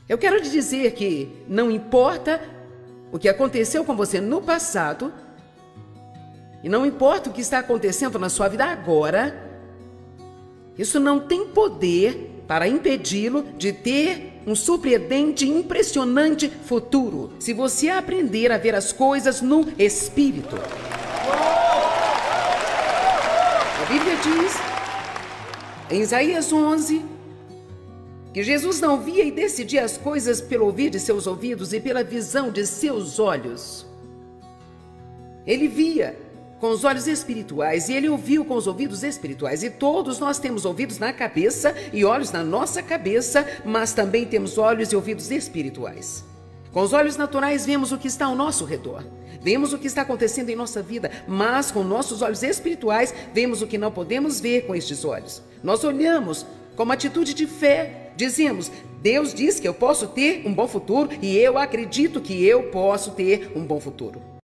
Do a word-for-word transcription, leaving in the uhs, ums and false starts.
Eu quero te dizer que não importa o que aconteceu com você no passado, e não importa o que está acontecendo na sua vida agora, isso não tem poder para impedi-lo de ter um surpreendente e impressionante futuro, se você aprender a ver as coisas no Espírito. A Bíblia diz, em Isaías onze, que Jesus não via e decidia as coisas pelo ouvir de seus ouvidos e pela visão de seus olhos. Ele via com os olhos espirituais e ele ouviu com os ouvidos espirituais. E todos nós temos ouvidos na cabeça e olhos na nossa cabeça, mas também temos olhos e ouvidos espirituais. Com os olhos naturais vemos o que está ao nosso redor, vemos o que está acontecendo em nossa vida, mas com nossos olhos espirituais vemos o que não podemos ver com estes olhos. Nós olhamos com uma atitude de fé, dizemos: Deus diz que eu posso ter um bom futuro e eu acredito que eu posso ter um bom futuro.